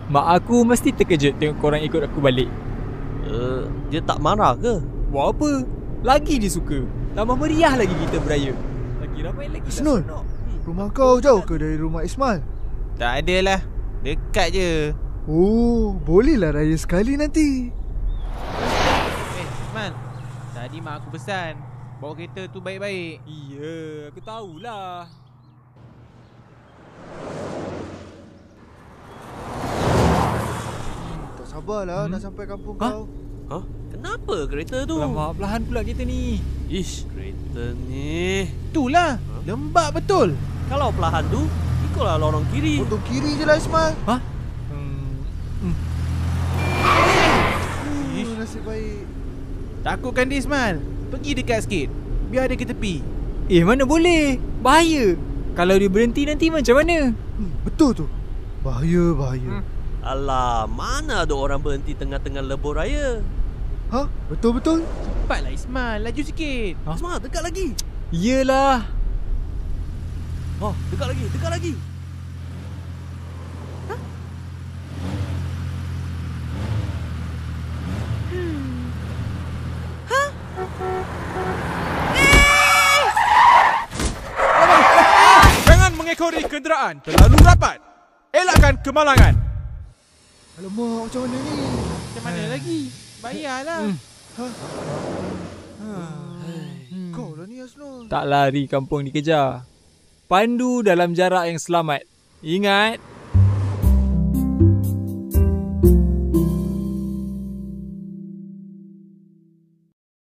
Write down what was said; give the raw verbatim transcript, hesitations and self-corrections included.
Mak aku mesti terkejut tengok korang ikut aku balik. Uh, dia tak marah ke? Buat apa? Lagi dia suka. Tambah meriah lagi kita beraya. Lagi ramai lagi. Hasnul, rumah kau jauh ke dari rumah Ismail? Tak adalah. Dekat je. Oh, bolehlah raya sekali nanti. Eh, Ismail. Tadi mak aku pesan bawa kereta tu baik-baik. Iya, aku tahulah. Tak sabarlah hmm? nak sampai kampung ha? kau. Hah? Kenapa kereta tu? Alamak, perlahan pula kita ni. Ish, kereta ni. Itulah. Ha? Lembab betul. Kalau perlahan tu, ikutlah lorong kiri. Potong kiri je lah Ismail. Hah? Hmm. Hmm. Ish. Uh, nasib baik. Takutkan dia Ismail. Pergi dekat sikit. Biar dia ke tepi. Eh, mana boleh? Bahaya. Kalau dia berhenti nanti macam mana? Hmm, betul tu. Bahaya, bahaya. Hmm. Alah, mana ada orang berhenti tengah-tengah lebuh raya? Ha? Betul-betul? Cepatlah Ismail, laju sikit. Ha? Ismail, dekat lagi. Yelah. Oh, dekat lagi, dekat lagi. Ha? Hmm. Ha? Jangan mengekori kenderaan terlalu rapat. Elakkan kemalangan. Alamak, macam mana ni? Macam mana lagi? Bayarlah. Hmm. Ha? Hmm. Kau lah ni Hasnul. Tak lari kampung dikejar. Pandu dalam jarak yang selamat. Ingat.